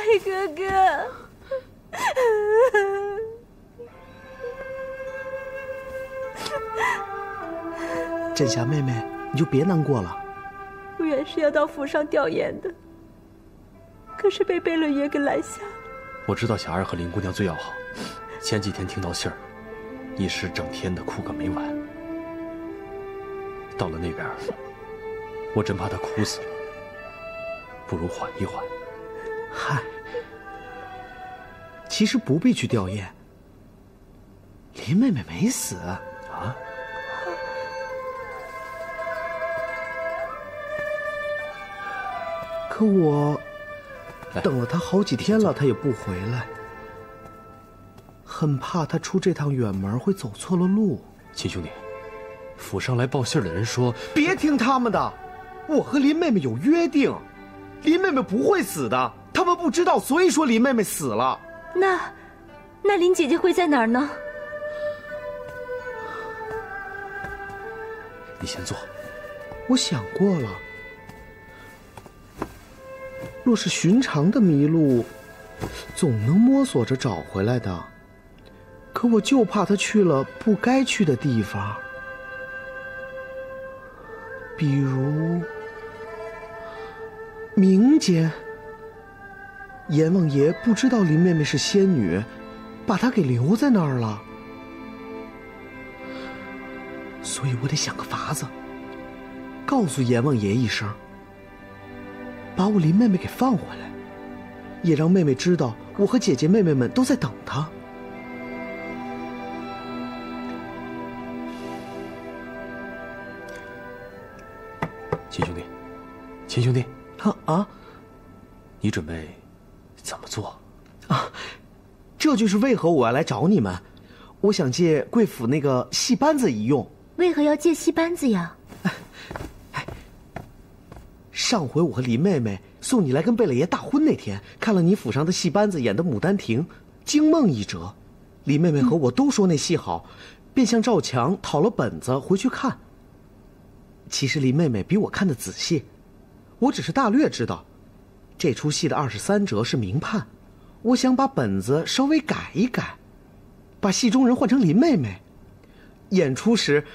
爱哥哥。 振霞妹妹，你就别难过了。 原是要到府上吊唁的，可是被贝勒爷给拦下了。 我知道霞儿和林姑娘最要好，前几天听到信儿，一时整天的哭个没完。到了那边，我真怕她哭死了，不如缓一缓。 嗨，其实不必去吊唁，林妹妹没死啊。可我等了她好几天了，她也不回来，很怕她出这趟远门会走错了路。 秦兄弟，府上来报信的人说， 别听他们的，我和林妹妹有约定，林妹妹不会死的，他们不知道，所以说林妹妹死了。 那林姐姐会在哪儿呢？ 你先坐。 我想过了，若是寻常的迷路，总能摸索着找回来的。可我就怕她去了不该去的地方，比如冥间。阎王爷不知道林妹妹是仙女，把她给留在那儿了，所以我得想个法子，告诉阎王爷一声，把我林妹妹给放回来，也让妹妹知道我和姐姐妹妹们都在等她。 秦兄弟，秦兄弟， 你准备怎么做？ 这就是为何我要来找你们，我想借贵府那个戏班子一用。 为何要借戏班子呀？ 上回我和林妹妹送你来跟贝勒爷大婚那天，看了你府上的戏班子演的《牡丹亭》《惊梦》一折，林妹妹和我都说那戏好，便向赵强讨了本子回去看。其实林妹妹比我看得仔细，我只是大略知道，这出戏的23折是明判，我想把本子稍微改一改，把戏中人换成林妹妹。演出时，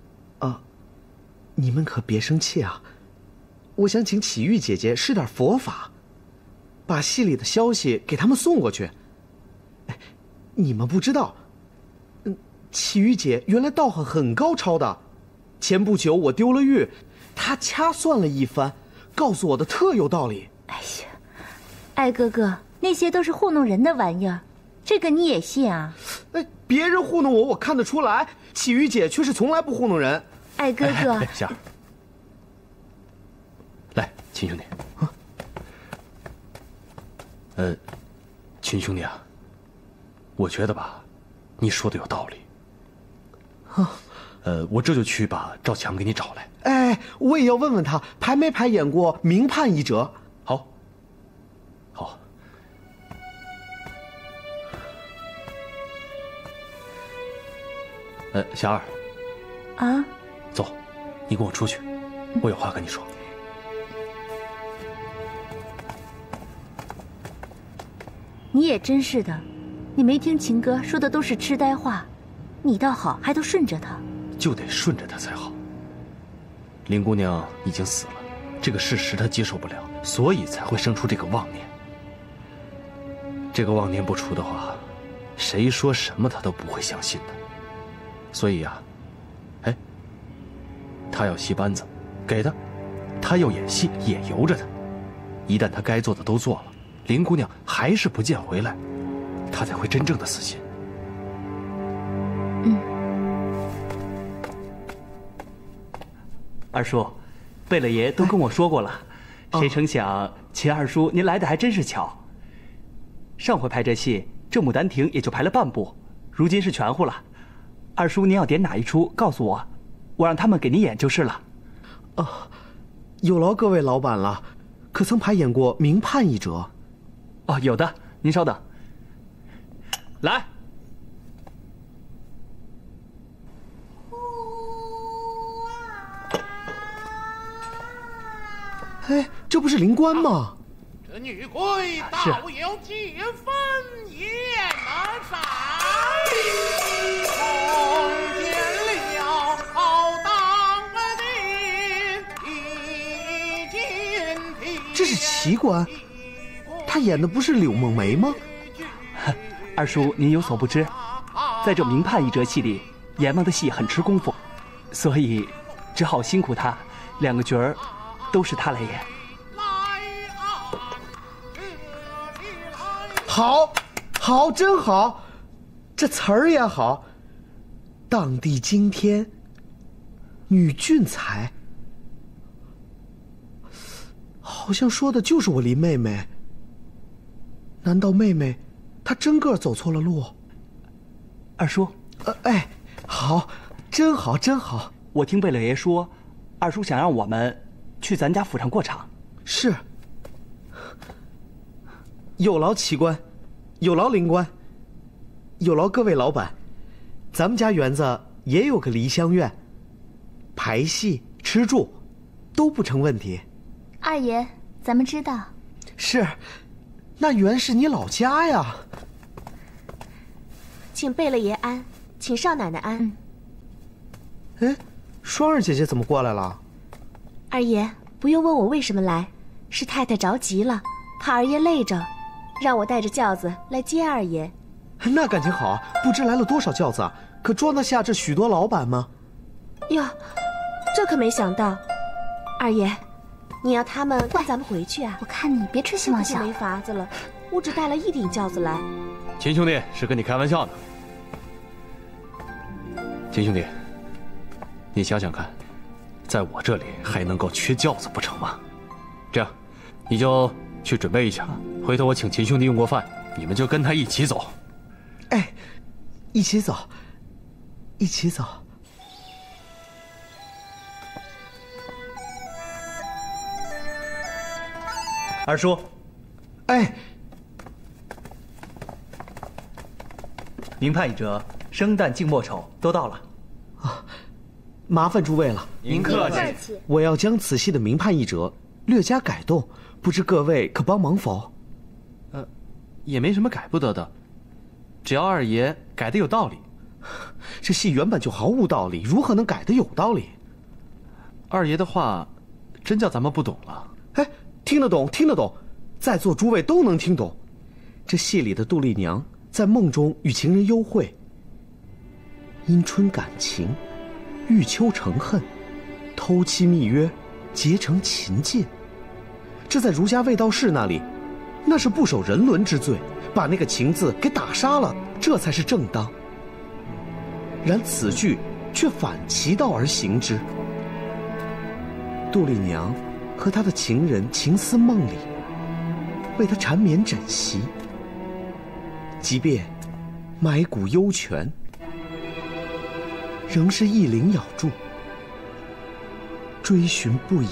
你们可别生气啊。我想请启玉姐姐施点佛法，把戏里的消息给他们送过去。你们不知道，启玉姐原来道行很高超的。前不久我丢了玉，她掐算了一番，告诉我的特有道理。 哎呀，爱哥哥，那些都是糊弄人的玩意儿，这个你也信啊？ 别人糊弄我，我看得出来。启玉姐却是从来不糊弄人。 爱哥哥， 霞儿，来，秦兄弟。秦兄弟啊，我觉得吧，你说的有道理。我这就去把赵强给你找来。 我也要问问他排没排演过明判一折。 好。霞儿。走，你跟我出去，我有话跟你说。 你也真是的，你没听秦哥说的都是痴呆话，你倒好，还都顺着他。 就得顺着他才好。林姑娘已经死了，这个事实她接受不了，所以才会生出这个妄念。这个妄念不除的话，谁说什么她都不会相信的。所以呀，她要戏班子，给她；她要演戏，也由着她。一旦她该做的都做了，林姑娘还是不见回来，她才会真正的死心。 二叔，贝勒爷都跟我说过了，谁成想秦二叔您来的还真是巧。上回排这戏，这《牡丹亭》也就排了半部，如今是全乎了。二叔您要点哪一出，告诉我，我让他们给您演就是了。 有劳各位老板了，可曾排演过明判一折？ 有的，您稍等。来。 这不是灵官吗？ 这女鬼倒有几分眼善，看见了好当的一见听。 这是奇观，他演的不是柳梦梅吗？ 二叔，您有所不知，在这明判一折戏里，阎王的戏很吃功夫，所以只好辛苦他，2个角儿都是他来演。 好，好，真好，这词儿也好。荡地惊天，女俊才，好像说的就是我林妹妹。难道妹妹她真个走错了路？ 二叔， 哎，好，真好，真好。 我听贝勒爷说，二叔想让我们去咱家府上过场。 是。有劳奇官，有劳灵官，有劳各位老板。咱们家园子也有个梨香院，排戏吃住都不成问题。 二爷，咱们知道。 是，那原是你老家呀。 请贝勒爷安，请少奶奶安。 哎，双儿姐姐怎么过来了？ 二爷不用问我为什么来，是太太着急了，怕二爷累着，让我带着轿子来接二爷。 那感情好，不知来了多少轿子，可装得下这许多老板吗？ 哟，这可没想到。二爷，你要他们跟咱们回去啊？ 我看你别痴心妄想。 没法子了，我只带了1顶轿子来。 秦兄弟是跟你开玩笑呢。秦兄弟，你想想看，在我这里还能够缺轿子不成吗？这样，你就去准备一下，回头我请秦兄弟用过饭，你们就跟他一起走。 哎，一起走，一起走。 二叔， 哎， 明判一折，生旦净末丑都到了。 啊，麻烦诸位了。 您客气。 我要将此戏的明判一折略加改动，不知各位可帮忙否？ 也没什么改不得的，只要二爷改得有道理。 这戏原本就毫无道理，如何能改得有道理？ 二爷的话，真叫咱们不懂了。 哎，听得懂，听得懂，在座诸位都能听懂。这戏里的杜丽娘在梦中与情人幽会，因春感情，遇秋成恨，偷妻密约，结成秦晋。这在儒家卫道士那里，那是不守人伦之罪，把那个情字给打杀了，这才是正当。然此剧却反其道而行之。杜丽娘和她的情人情思梦里，为他缠绵枕席，即便埋骨幽泉，仍是一灵咬住，追寻不已。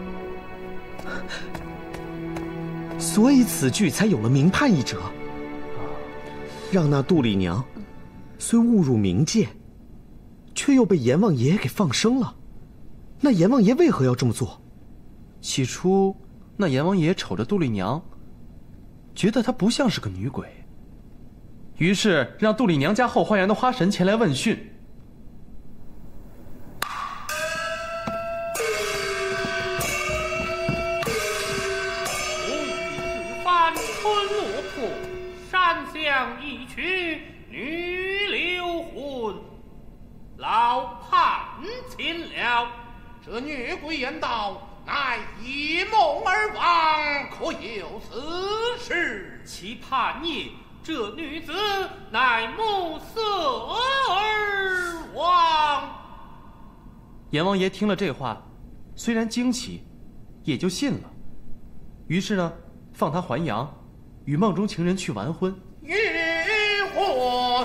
所以此剧才有了明判一折，让那杜丽娘虽误入冥界，却又被阎王爷给放生了。那阎王爷为何要这么做？ 起初，那阎王爷瞅着杜丽娘，觉得她不像是个女鬼，于是让杜丽娘家后花园的花神前来问讯。 春落魄，山乡一曲女流魂。老判秦了，这女鬼言道，乃一梦而亡，可有此事？其判也，这女子乃目色而亡。 阎王爷听了这话，虽然惊奇，也就信了。于是呢，放她还阳，与梦中情人去完婚。 欲火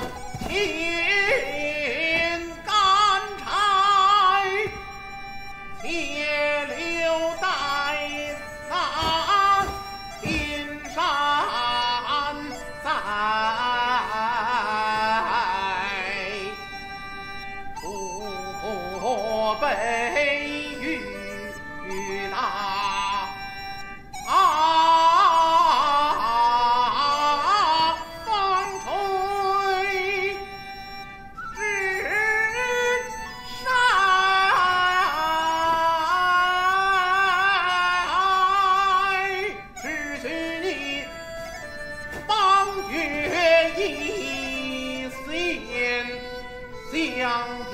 天干柴，铁流带那天山在，不被雨打。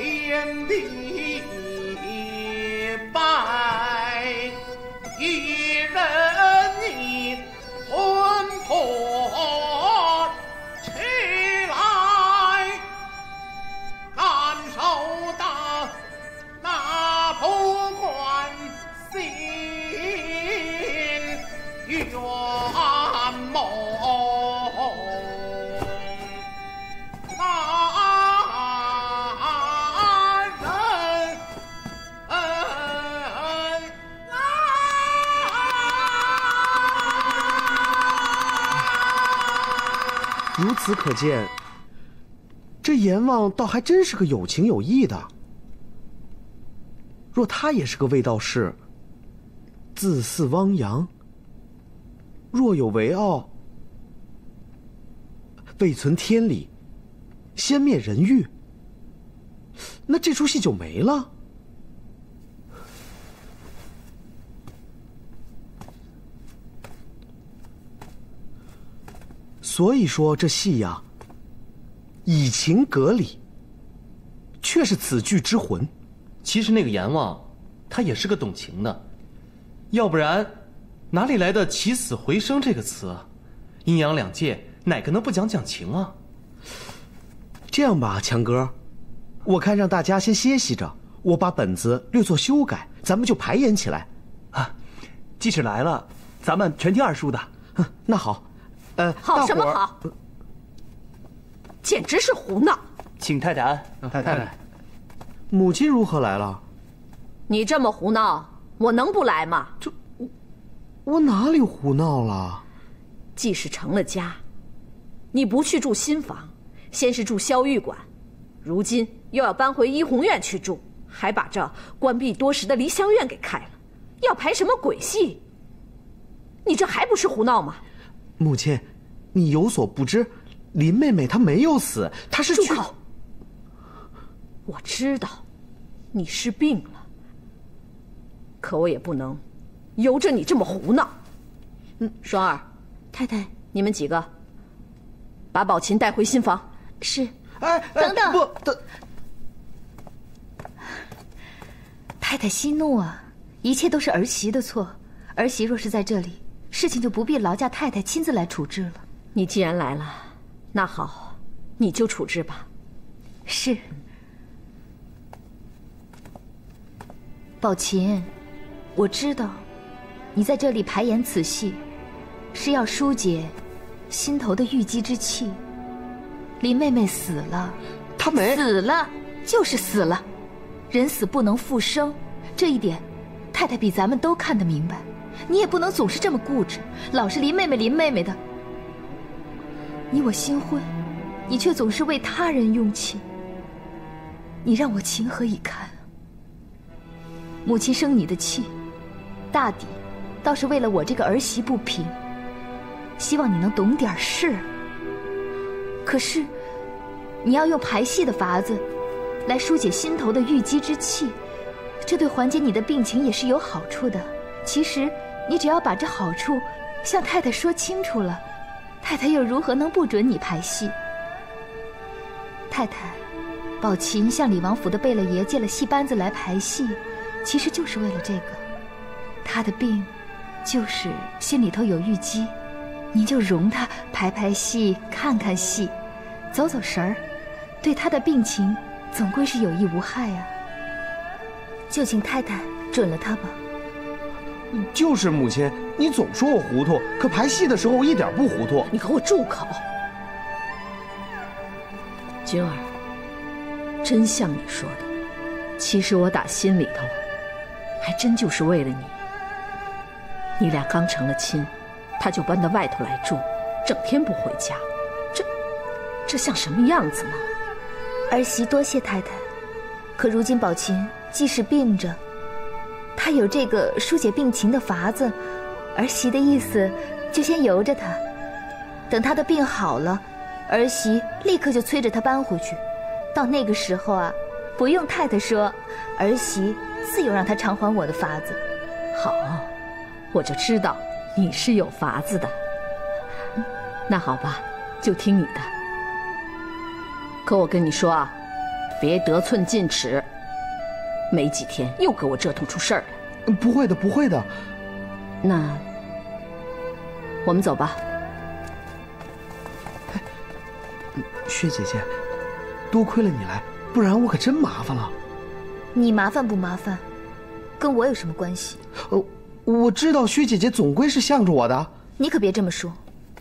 天地白，一人一魂魄起来，感受到那不管心圆梦。 如此可见，这阎王倒还真是个有情有义的。若他也是个卫道士，自肆汪洋，若有为傲，未存天理，先灭人欲，那这出戏就没了。所以说这戏呀，以情隔理，却是此剧之魂。 其实那个阎王，他也是个懂情的，要不然哪里来的起死回生这个词啊？阴阳两界哪个能不讲情啊？ 这样吧，强哥，我看让大家先歇息着，我把本子略作修改，咱们就排演起来。 啊，即使来了，咱们全听二叔的。 那好， 好什么好？简直是胡闹！ 请太太安。 太太， 母亲如何来了？ 你这么胡闹，我能不来吗？ 我哪里胡闹了？ 既是成了家，你不去住新房，先是住萧玉馆，如今又要搬回怡红院去住，还把这关闭多时的梨香院给开了，要排什么鬼戏？你这还不是胡闹吗？ 母亲，你有所不知，林妹妹她没有死，她是住口！我知道你是病了，可我也不能由着你这么胡闹。双儿， 太太， 你们几个把宝琴带回新房。 是。 等等，不等。 太太息怒啊，一切都是儿媳的错。儿媳若是在这里，事情就不必劳驾太太亲自来处置了。 你既然来了，那好，你就处置吧。 是。宝琴，我知道，你在这里排演此戏，是要疏解心头的郁积之气。林妹妹死了， 她没死了，就是死了。人死不能复生，这一点，太太比咱们都看得明白。你也不能总是这么固执，老是林妹妹的。你我新婚，你却总是为他人用情，你让我情何以堪？母亲生你的气，大抵倒是为了我这个儿媳不平，希望你能懂点事。可是，你要用排戏的法子来疏解心头的郁积之气，这对缓解你的病情也是有好处的。其实，你只要把这好处向太太说清楚了，太太又如何能不准你排戏？太太，宝琴向李王府的贝勒爷借了戏班子来排戏，其实就是为了这个。他的病，就是心里头有郁积，您就容他排戏、看看戏，走走神儿，对他的病情总归是有益无害啊。就请太太准了他吧。 就是母亲，你总说我糊涂，可排戏的时候我一点不糊涂。 你给我住口！君儿，真像你说的，其实我打心里头，还真就是为了你。你俩刚成了亲，他就搬到外头来住，整天不回家，这像什么样子吗？ 儿媳多谢太太，可如今宝琴既是病着，他有这个疏解病情的法子，儿媳的意思就先由着他，等他的病好了，儿媳立刻就催着他搬回去。到那个时候啊，不用太太说，儿媳自有让他偿还我的法子。 好，我就知道你是有法子的。那好吧，就听你的。可我跟你说啊， 别得寸进尺，没几天又给我折腾出事儿来。 不会的，不会的。 那我们走吧。 薛姐姐，多亏了你来，不然我可真麻烦了。 你麻烦不麻烦，跟我有什么关系？ 我知道薛姐姐总归是向着我的。 你可别这么说。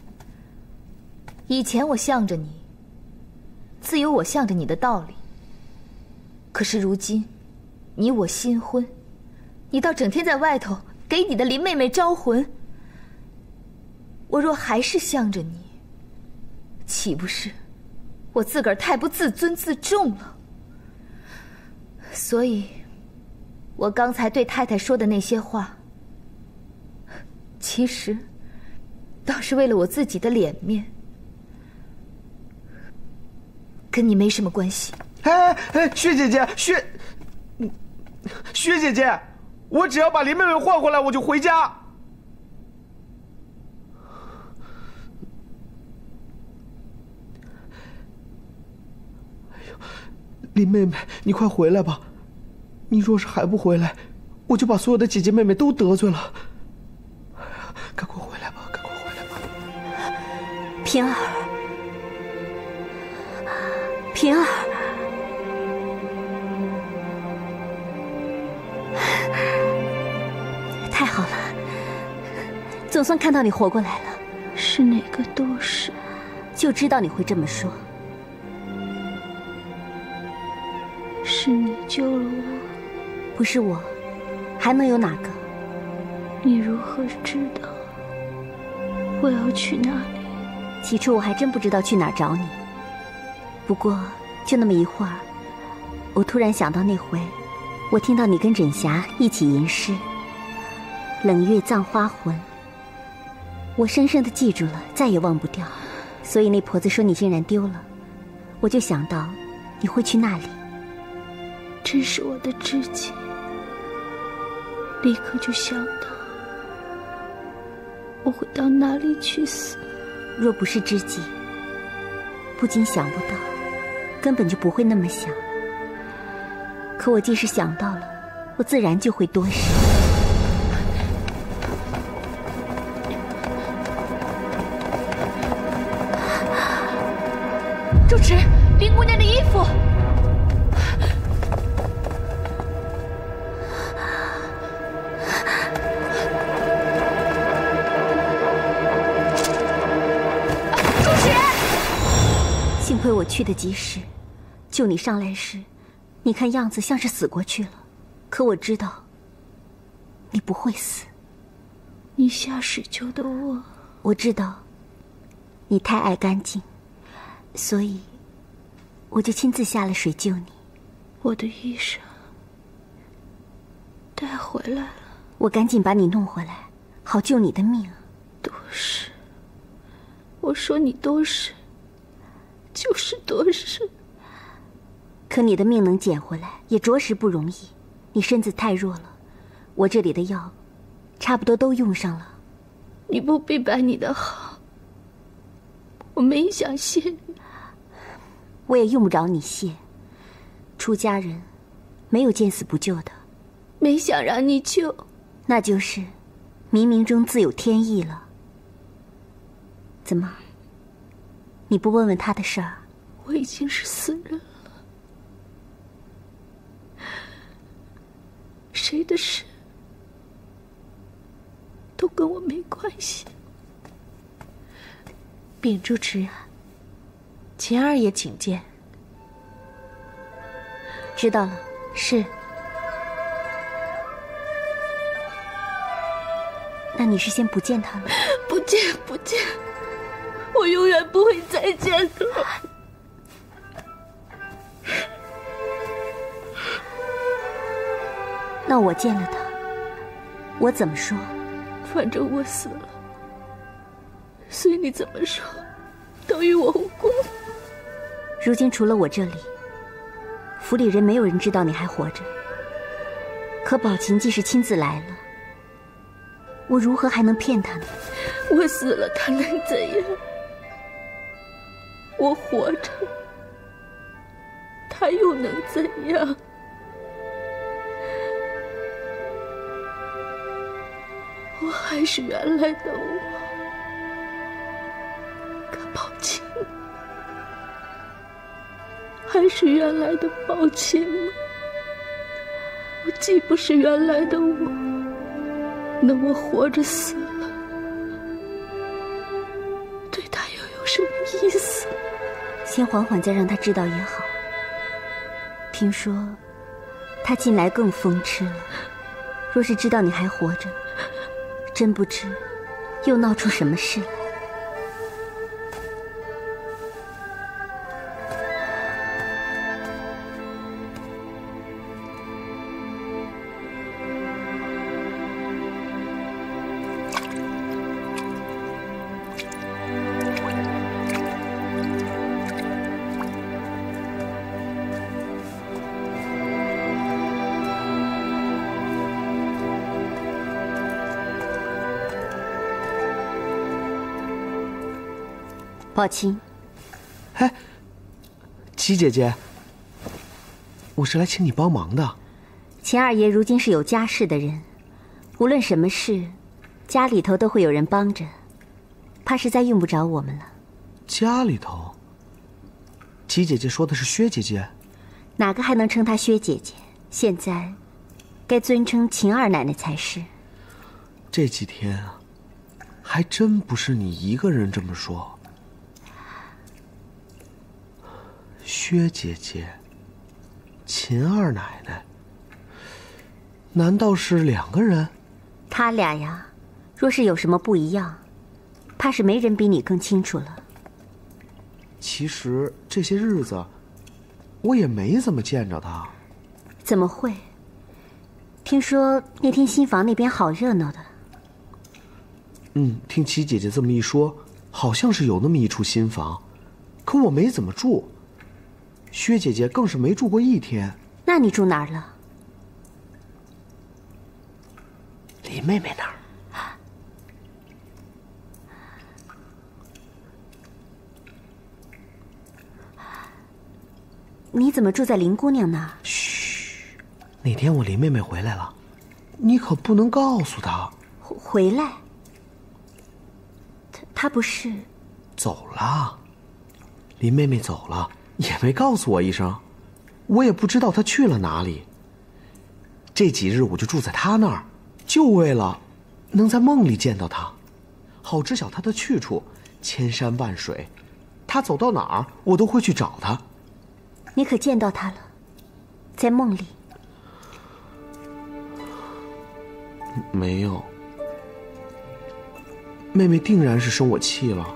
以前我向着你，自有我向着你的道理。可是如今，你我新婚，你倒整天在外头给你的林妹妹招魂。我若还是向着你，岂不是我自个儿太不自尊自重了？所以，我刚才对太太说的那些话，其实倒是为了我自己的脸面，跟你没什么关系。 薛姐姐，薛姐姐，我只要把林妹妹换回来，我就回家。林妹妹，你快回来吧！你若是还不回来，我就把所有的姐姐妹妹都得罪了。赶快回来吧，赶快回来吧！ 平儿，平儿，太好了，总算看到你活过来了。 是哪个都是？ 就知道你会这么说。 是你救了我， 不是我，还能有哪个？ 你如何知道我要去哪里？ 起初我还真不知道去哪儿找你。不过就那么一会儿，我突然想到那回，我听到你跟枕霞一起吟诗，冷月葬花魂，我深深地记住了，再也忘不掉。所以那婆子说你竟然丢了，我就想到你会去那里。 真是我的知己，立刻就想到我会到哪里去死。 若不是知己，不仅想不到，根本就不会那么想。可我即使想到了，我自然就会多事。 主持，林姑娘的衣服。 幸亏我去得及时，救你上来时，你看样子像是死过去了。可我知道，你不会死。 你下水救的我， 我知道，你太爱干净，所以我就亲自下了水救你。 我的衣裳带回来了， 我赶紧把你弄回来，好救你的命。 多事，我说你多事。就是多事， 可你的命能捡回来也着实不容易。你身子太弱了，我这里的药差不多都用上了。 你不必摆你的好，我没想谢你。 我也用不着你谢，出家人没有见死不救的。 没想让你救， 那就是冥冥中自有天意了。怎么？你不问问他的事儿？ 我已经是死人了，谁的事都跟我没关系。 禀主持，秦二爷请见。 知道了。 是。 那你是先不见他了？ 不见，不见。我永远不会再见他。 那我见了他，我怎么说？ 反正我死了，随你怎么说，都与我无关。 如今除了我这里，府里人没有人知道你还活着。可宝琴既是亲自来了，我如何还能骗他呢？ 我死了，他能怎样？我活着，他他又能怎样？我还是原来的我。可宝琴还是原来的宝琴吗？我既不是原来的我，那我活着死了，对他又有什么意思？ 先缓缓，再让他知道也好。听说他近来更风痴了，若是知道你还活着，真不知又闹出什么事来。宝琴， 哎，齐姐姐，我是来请你帮忙的。 秦二爷如今是有家室的人，无论什么事，家里头都会有人帮着，怕是再用不着我们了。 家里头？齐姐姐说的是薛姐姐？ 哪个还能称她薛姐姐？现在，该尊称秦二奶奶才是。 这几天啊，还真不是你一个人这么说。薛姐姐，秦二奶奶，难道是两个人？ 他俩呀，若是有什么不一样，怕是没人比你更清楚了。 其实这些日子，我也没怎么见着他。 怎么会？听说那天新房那边好热闹的。 听齐姐姐这么一说，好像是有那么一处新房，可我没怎么住。薛姐姐更是没住过一天。 那你住哪儿了？ 林妹妹那儿。 你怎么住在林姑娘那儿？ 嘘，那天我林妹妹回来了，你可不能告诉她。 回来？她不是走了？林妹妹走了，也没告诉我一声，我也不知道她去了哪里。这几日我就住在她那儿，就为了能在梦里见到她，好知晓她的去处。千山万水，她走到哪儿，我都会去找她。 你可见到她了？在梦里？ 没有。妹妹定然是生我气了，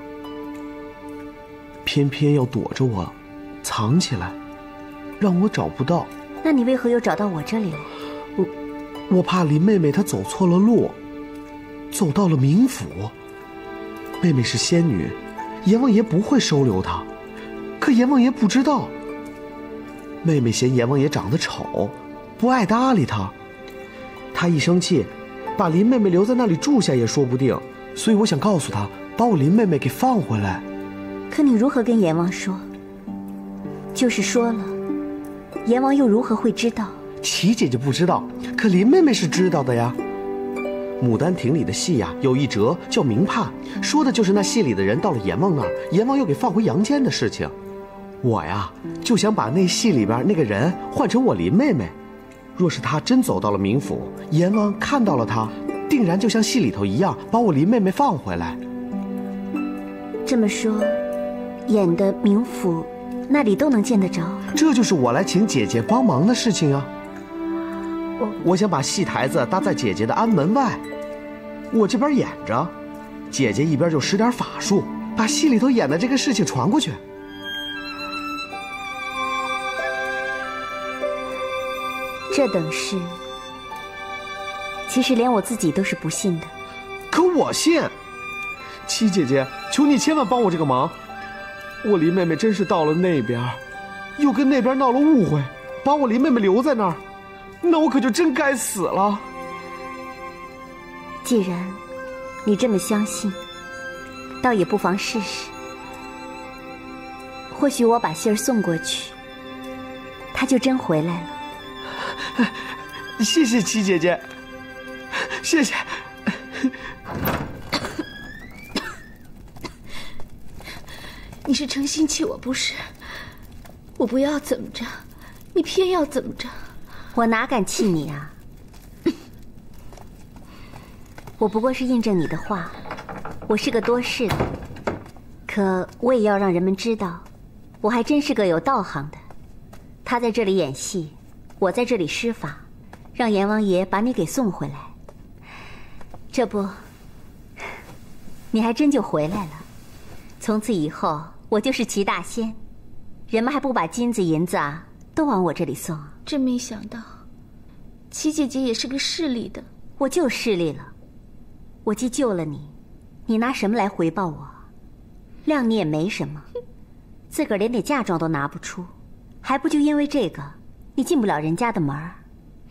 偏偏要躲着我，藏起来，让我找不到。 那你为何又找到我这里来？ 我怕林妹妹她走错了路，走到了冥府。妹妹是仙女，阎王爷不会收留她，可阎王爷不知道。妹妹嫌阎王爷长得丑，不爱搭理她，她一生气，把林妹妹留在那里住下也说不定。所以我想告诉她，把我林妹妹给放回来。 可你如何跟阎王说？就是说了，阎王又如何会知道？ 齐姐姐不知道，可林妹妹是知道的呀。牡丹亭里的戏呀，有一折叫明判，说的就是那戏里的人到了阎王那儿，阎王又给放回阳间的事情。我呀，就想把那戏里边那个人换成我林妹妹。若是她真走到了冥府，阎王看到了她，定然就像戏里头一样，把我林妹妹放回来。 这么说，演的冥府那里都能见得着？ 这就是我来请姐姐帮忙的事情啊。我想把戏台子搭在姐姐的安门外，我这边演着，姐姐一边就使点法术，把戏里头演的这个事情传过去。 这等事，其实连我自己都是不信的。 可我信。七姐姐，求你千万帮我这个忙。我林妹妹真是到了那边，又跟那边闹了误会，把我林妹妹留在那儿，那我可就真该死了。 既然你这么相信，倒也不妨试试。或许我把信儿送过去， 他就真回来了。 谢谢七姐姐，谢谢。 你是诚心气我不是？我不要怎么着，你偏要怎么着？ 我哪敢气你啊！我不过是印证你的话，我是个多事的，可我也要让人们知道，我还真是个有道行的。他在这里演戏，我在这里施法，让阎王爷把你给送回来。这不，你还真就回来了。从此以后，我就是齐大仙，人们还不把金子银子啊都往我这里送。 真没想到，齐姐姐也是个势利的。 我就势利了，我既救了你，你拿什么来回报我？谅你也没什么，自个儿连点嫁妆都拿不出，还不就因为这个，你进不了人家的门儿？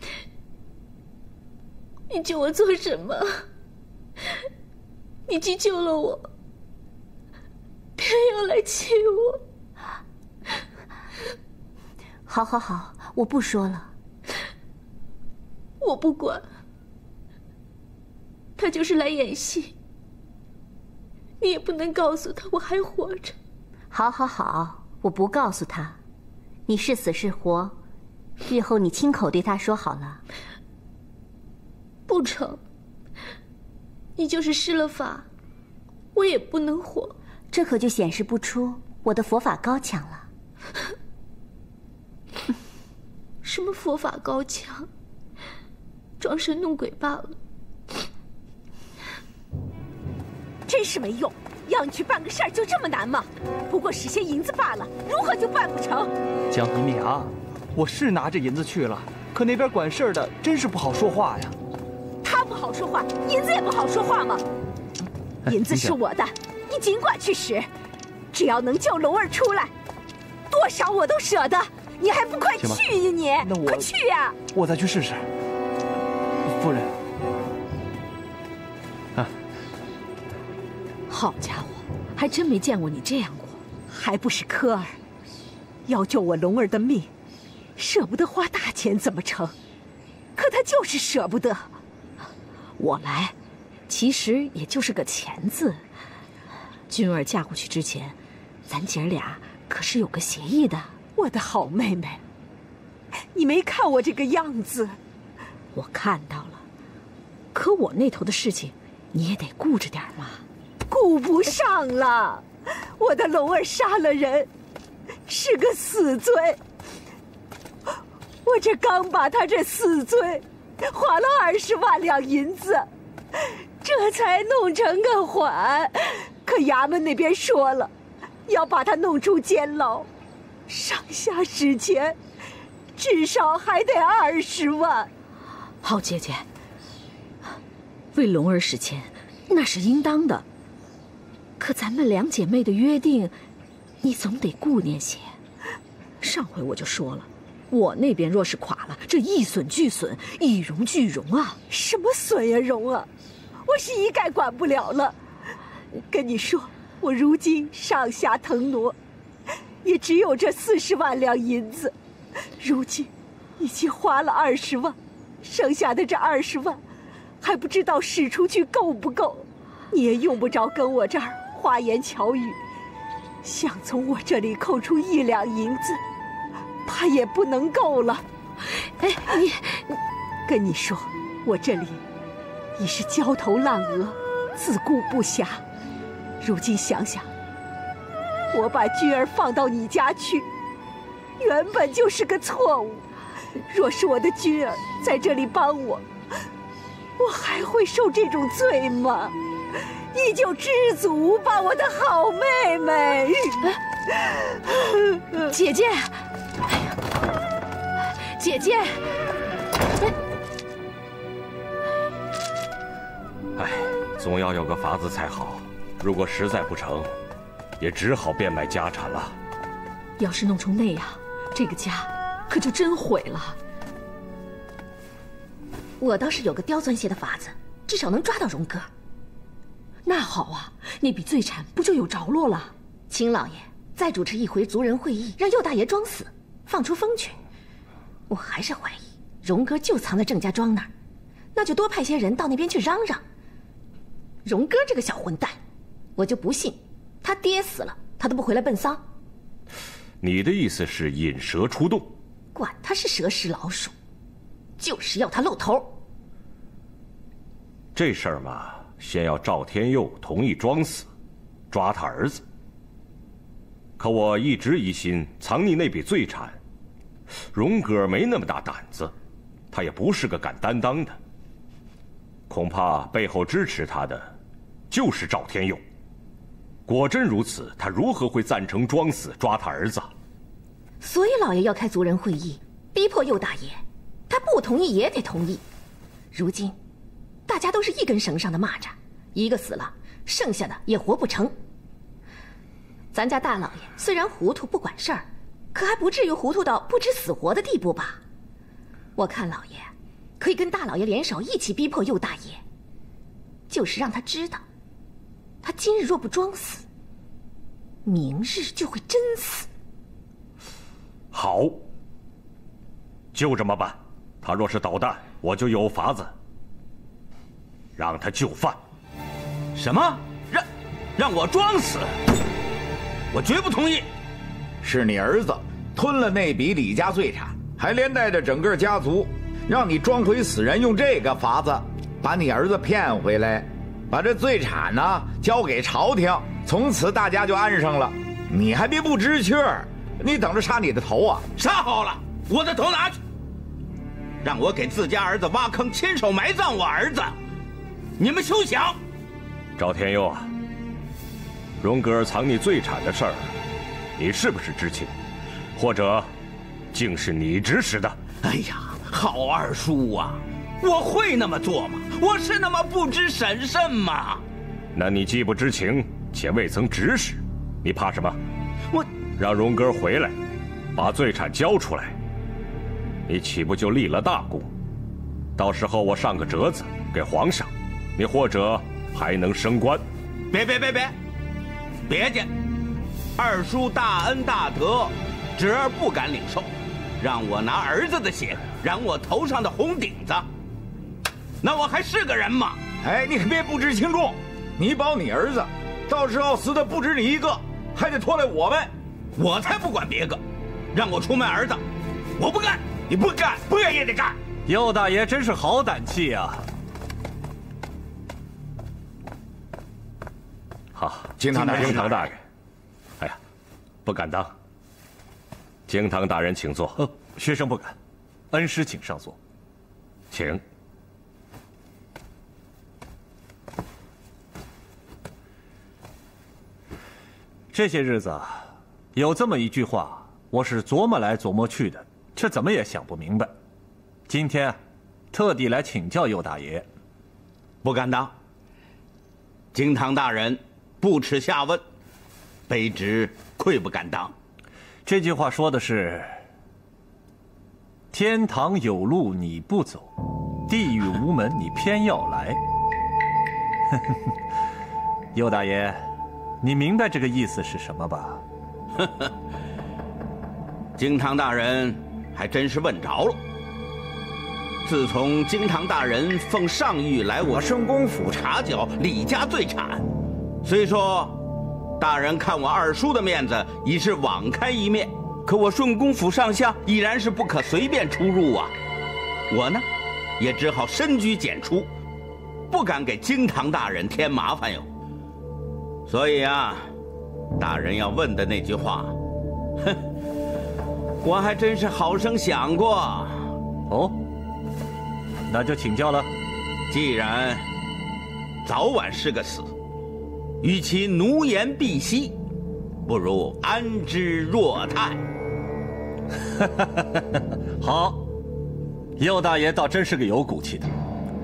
你救我做什么？你既救了我，偏要来气我。 好好好，我不说了。 我不管，他就是来演戏，你也不能告诉他我还活着。 好好好，我不告诉他，你是死是活，日后你亲口对他说好了。 不成，你就是施了法，我也不能活。 这可就显示不出我的佛法高强了。 什么佛法高强，装神弄鬼罢了。 真是没用，要你去办个事儿就这么难吗？不过使些银子罢了，如何就办不成？ 江姨娘，我是拿着银子去了，可那边管事儿的真是不好说话呀。 他不好说话，银子也不好说话吗？银子是我的，你尽管去使，只要能救龙儿出来，多少我都舍得。你还不快去呀你！ 那我快去呀！ 我再去试试。夫人，啊， 好家伙，还真没见过你这样过。 还不是科儿，要救我龙儿的命，舍不得花大钱怎么成？可他就是舍不得。 我来，其实也就是个钱字。君儿嫁过去之前，咱姐儿俩可是有个协议的。 我的好妹妹，你没看我这个样子？ 我看到了，可我那头的事情，你也得顾着点嘛。 顾不上了，我的龙儿杀了人，是个死罪。我这刚把他这死罪花了20万两银子，这才弄成个缓。可衙门那边说了，要把他弄出监牢。上下使钱，至少还得20万。 好姐姐，为龙儿使钱，那是应当的。可咱们两姐妹的约定，你总得顾念些。上回我就说了，我那边若是垮了，这一损俱损，一荣俱荣啊！ 什么损呀荣啊，我是一概管不了了。跟你说，我如今上下腾挪，也只有这40万两银子，如今已经花了20万，剩下的这20万还不知道使出去够不够。你也用不着跟我这儿花言巧语，想从我这里扣出1两银子，怕也不能够了。 哎，你跟你说，我这里已是焦头烂额，自顾不暇。如今想想，我把君儿放到你家去，原本就是个错误。若是我的君儿在这里帮我，我还会受这种罪吗？你就知足吧，我的好妹妹。 姐姐，哎呀，姐姐， 哎，总要有个法子才好。如果实在不成，也只好变卖家产了。 要是弄成那样，这个家可就真毁了。 我倒是有个刁钻些的法子，至少能抓到荣哥。 那好啊，那笔罪产不就有着落了？ 秦老爷再主持一回族人会议，让右大爷装死，放出风去， 我还是怀疑荣哥就藏在郑家庄那儿，那就多派些人到那边去嚷嚷。荣哥这个小混蛋，我就不信他爹死了他都不回来奔丧。 你的意思是引蛇出洞？ 管他是蛇是老鼠，就是要他露头。 这事儿嘛，先要赵天佑同意装死，抓他儿子。可我一直疑心藏匿那笔罪产，荣哥没那么大胆子，他也不是个敢担当的。恐怕背后支持他的就是赵天佑。果真如此，他如何会赞成装死抓他儿子？ 所以老爷要开族人会议，逼迫佑大爷，他不同意也得同意。如今大家都是一根绳上的蚂蚱，一个死了，剩下的也活不成。咱家大老爷虽然糊涂不管事儿，可还不至于糊涂到不知死活的地步吧？我看老爷可以跟大老爷联手，一起逼迫佑大爷，就是让他知道，他今日若不装死，明日就会真死。 好，就这么办。他若是捣蛋，我就有法子让他就范。 什么？让我装死？我绝不同意。 是你儿子吞了那笔李家罪产，还连带着整个家族，让你装回死人，用这个法子把你儿子骗回来，把这罪产呢交给朝廷，从此大家就安生了。你还别不知趣儿，你等着杀你的头啊！ 杀好了，我的头拿去，让我给自家儿子挖坑，亲手埋葬我儿子，你们休想！ 赵天佑啊，荣哥藏匿罪产的事儿，你是不是知情？或者，竟是你指使的？ 哎呀，好二叔啊，我会那么做吗？我是那么不知审慎吗？ 那你既不知情，且未曾指使，你怕什么？ 我让荣哥回来，把罪产交出来，你岂不就立了大功？到时候我上个折子给皇上，你或者还能升官。 别介！二叔大恩大德，侄儿不敢领受，让我拿儿子的血染我头上的红顶子，那我还是个人吗？ 哎，你可别不知轻重，你保你儿子，到时候死的不止你一个，还得拖累我们。 我才不管别个，让我出卖儿子，我不干！你不干，不干也得干！ 佑大爷真是好胆气啊！ 好， 京堂大人， 京堂大人，哎呀，不敢当。京堂大人，请坐。 学生不敢，恩师请上座。 请。 这些日子，有这么一句话，我是琢磨来琢磨去的，却怎么也想不明白。今天，特地来请教佑大爷。 不敢当。京堂大人不耻下问，卑职愧不敢当。 这句话说的是：天堂有路你不走，地狱无门你偏要来。佑大爷，你明白这个意思是什么吧？ 京堂大人还真是问着了。自从京堂大人奉上谕来我圣公府查缴李家罪产，虽说大人看我二叔的面子已是网开一面，可我顺公府上下依然是不可随便出入啊。我呢，也只好深居简出，不敢给京堂大人添麻烦哟。所以啊，大人要问的那句话，哼，我还真是好生想过。 哦，那就请教了。 既然早晚是个死，与其奴颜婢膝，不如安之若泰。 好，佑大爷倒真是个有骨气的。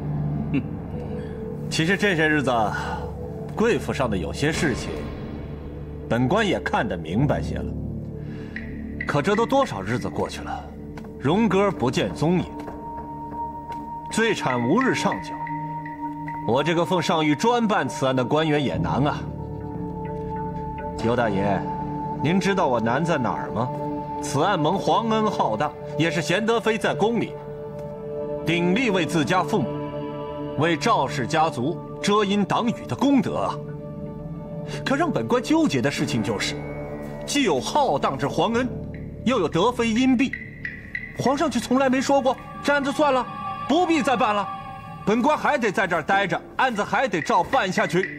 其实这些日子，贵府上的有些事情，本官也看得明白些了。可这都多少日子过去了，荣哥不见踪影，罪产无日上缴，我这个奉上谕专办此案的官员也难啊。尤大爷，您知道我难在哪儿吗？ 此案蒙皇恩浩荡，也是贤德妃在宫里鼎力为自家父母、为赵氏家族遮阴挡雨的功德啊！可让本官纠结的事情就是，既有浩荡之皇恩，又有德妃荫庇，皇上却从来没说过这案子算了，不必再办了，本官还得在这儿待着，案子还得照办下去。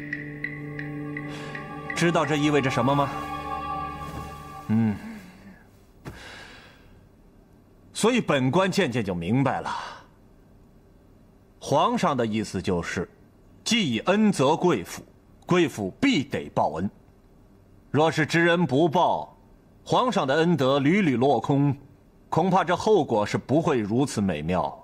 知道这意味着什么吗？所以本官渐渐就明白了，皇上的意思就是，既以恩泽贵府，贵府必得报恩。若是知恩不报，皇上的恩德屡屡落空，恐怕这后果是不会如此美妙。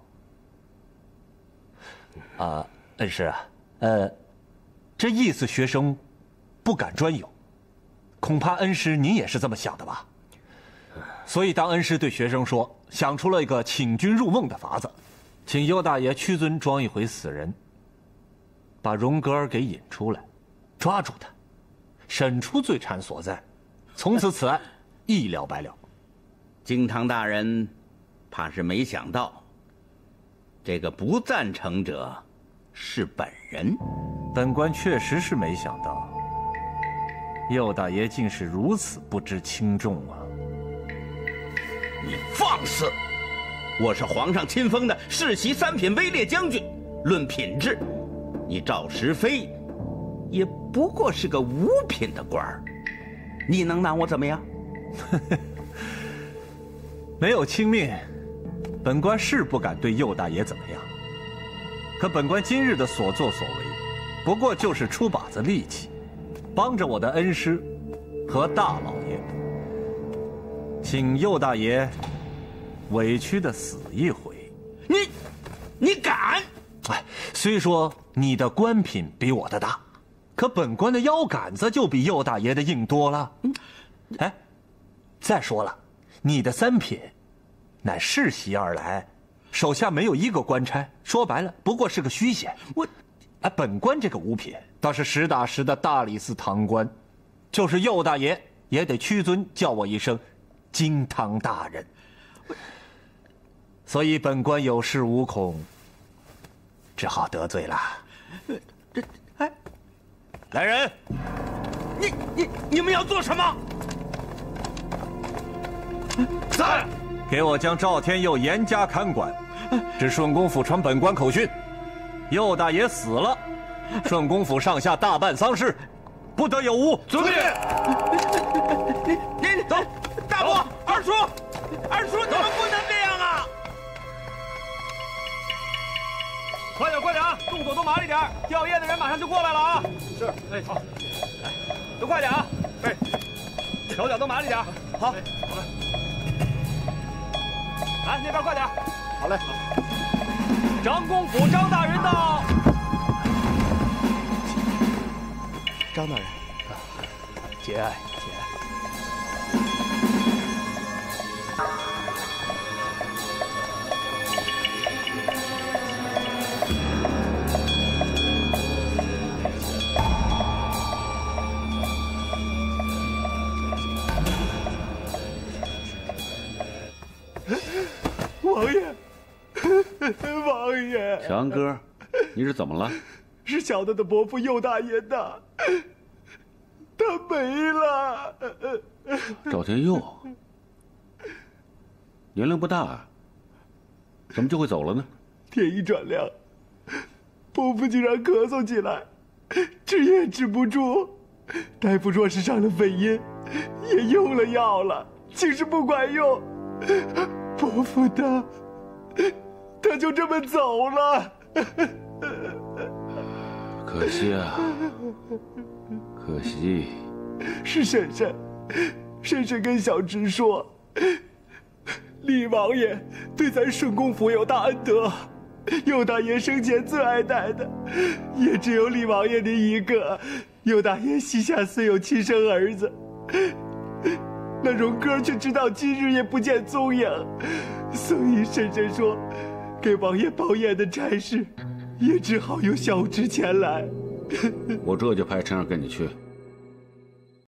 恩师啊，这意思学生不敢专有，恐怕恩师您也是这么想的吧？所以当恩师对学生说，想出了一个请君入瓮的法子，请右大爷屈尊装一回死人，把荣格尔给引出来，抓住他，审出罪产所在，从此此案一了百了。 惊堂大人怕是没想到，这个不赞成者是本人。 本官确实是没想到，右大爷竟是如此不知轻重啊！ 你放肆！我是皇上亲封的世袭3品威烈将军，论品质，你赵石飞也不过是个5品的官儿，你能拿我怎么样？ 没有亲命，本官是不敢对右大爷怎么样。可本官今日的所作所为，不过就是出把子力气，帮着我的恩师和大老爷，请右大爷委屈的死一回。 你敢？ 虽说你的官品比我的大，可本官的腰杆子就比右大爷的硬多了。再说了，你的3品乃世袭而来，手下没有一个官差，说白了不过是个虚衔。本官这个5品倒是实打实的大理寺堂官，就是右大爷也得屈尊叫我一声惊堂大人。所以本官有恃无恐，只好得罪了。来人！ 你们要做什么？ 在！给我将赵天佑严加看管，至顺公府传本官口讯：右大爷死了，顺公府上下大办丧事，不得有误。遵命。 你走，大伯，二叔，你们不能这样啊！ 快点啊！动作都麻利点，吊唁的人马上就过来了啊！是，好，来，都快点啊！手脚都麻利点。好，好嘞。来，那边快点。好嘞。张公府张大人到。 张大人， 节哀。 王爷， 强哥，你是怎么了？ 是小的伯父右大爷的，他没了。 赵天佑，年龄不大啊，怎么就会走了呢？ 天一转亮，伯父竟然咳嗽起来，治也治不住。大夫说是上了肺阴，也用了药了，竟是不管用。伯父他就这么走了。 可惜啊，可惜。 是婶婶跟小侄说，李王爷对咱顺公府有大恩德，右大爷生前最爱戴的，也只有李王爷您一个。右大爷膝下虽有亲生儿子，那荣哥却直到今日也不见踪影，所以婶婶说，给王爷包宴的差事，也只好由小侄前来。 我这就派陈儿跟你去。